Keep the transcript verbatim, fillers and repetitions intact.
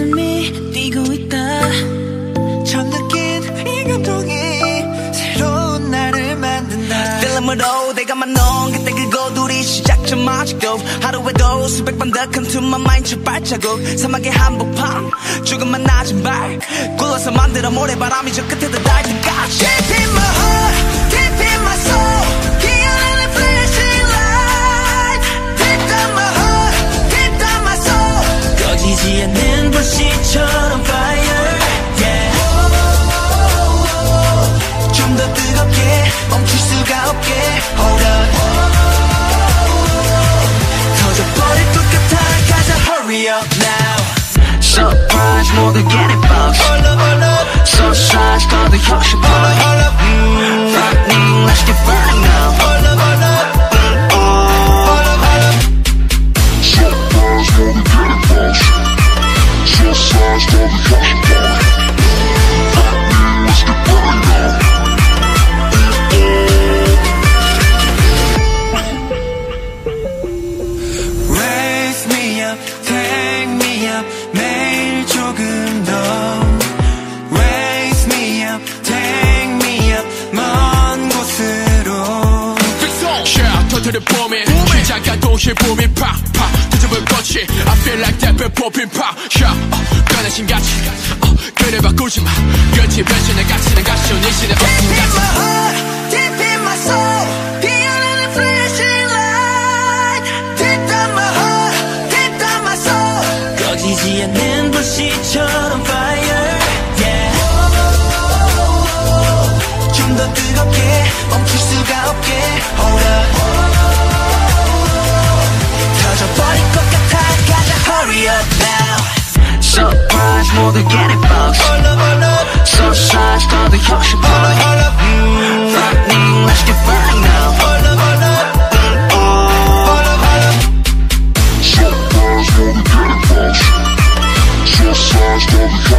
가슴이 뛰고 있다. 처음 느낀 이 감동이 새로운 나를 만든다. 필름으로 내가만 넣은 그때 그거 둘이 시작점 아직도 하루에도 수백 번 더 come to my mind 출발자국 사막의 한복판 죽음만 낮은 발 굴러서 만들어 모래바람이 저 끝에도 닿을 때까지 Deep in my heart, deep in my soul 기어나는 flashing light Deep down my heart, deep down my soul 꺼지지 않는 불씨처럼 fire yeah. 좀 더 뜨겁게 멈출 수가 없게 Hold up 터져버릴 것 같아 가자 hurry up now Surprise 모두 get it box So size 더더 혁신 boy Lightning let's get burning now Surprise 모두 get it box So size 더더 혁신 boy Lightning let's get burning now Raise me up, take me up 매일 조금 더 Raise me up, take me up 먼 곳으로 Yeah, 터뜨려 보면 시작한 동시에 붐이 팍팍 뒤집은 꽃이 I feel like that 배 popping pop Yeah, uh, 변하신 가치 uh, 그래 바꾸지 마 끝이 변신의 가치는 가시오 네 시대 Deep in my heart, deep in my soul 피어나는 flashing light Deep down my heart, deep down my soul 꺼지지 않는 불씨처럼 fire yeah. 좀 더 뜨겁게 멈출 수가 없게 Hold up 터져버릴 것 같아 가자 hurry up now Surprise 모두 get it box So size 더더 혁신 boy Lightning let's get burning now Surprise 모두 get it box So size 더더